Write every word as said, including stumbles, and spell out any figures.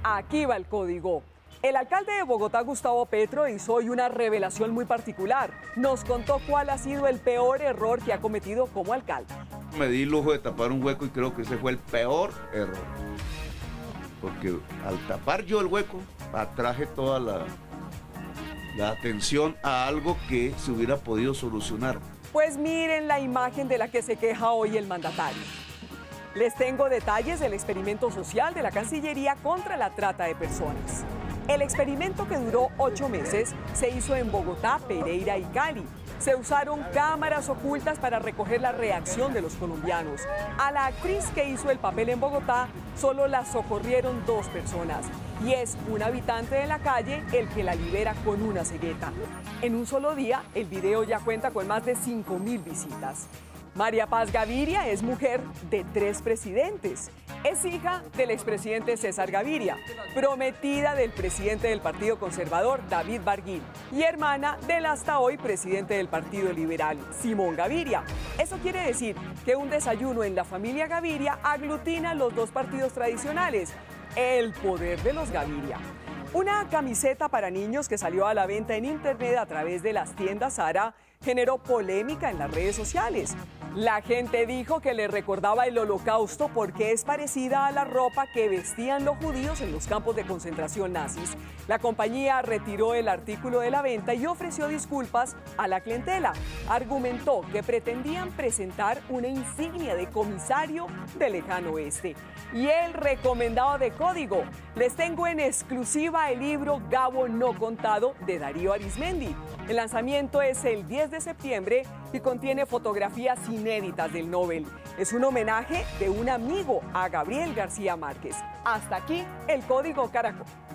Aquí va el código. El alcalde de Bogotá, Gustavo Petro, hizo hoy una revelación muy particular. Nos contó cuál ha sido el peor error que ha cometido como alcalde. Me di el lujo de tapar un hueco y creo que ese fue el peor error. Porque al tapar yo el hueco, atraje toda la, la atención a algo que se hubiera podido solucionar. Pues miren la imagen de la que se queja hoy el mandatario. Les tengo detalles del experimento social de la Cancillería contra la trata de personas. El experimento, que duró ocho meses, se hizo en Bogotá, Pereira y Cali. Se usaron cámaras ocultas para recoger la reacción de los colombianos. A la actriz que hizo el papel en Bogotá solo la socorrieron dos personas. Y es un habitante de la calle el que la libera con una cegueta. En un solo día, el video ya cuenta con más de cinco mil visitas. María Paz Gaviria es mujer de tres presidentes. Es hija del expresidente César Gaviria, prometida del presidente del Partido Conservador, David Barguil, y hermana del hasta hoy presidente del Partido Liberal, Simón Gaviria. Eso quiere decir que un desayuno en la familia Gaviria aglutina los dos partidos tradicionales, el poder de los Gaviria. Una camiseta para niños que salió a la venta en internet a través de las tiendas Zara generó polémica en las redes sociales. La gente dijo que le recordaba el Holocausto porque es parecida a la ropa que vestían los judíos en los campos de concentración nazis. La compañía retiró el artículo de la venta y ofreció disculpas a la clientela. Argumentó que pretendían presentar una insignia de comisario del lejano oeste. Y el recomendado de código. Les tengo en exclusiva el libro Gabo no contado de Darío Arizmendi. El lanzamiento es el diez de septiembre y contiene fotografías inéditas del Nobel. Es un homenaje de un amigo a Gabriel García Márquez. Hasta aquí el Código Caracol.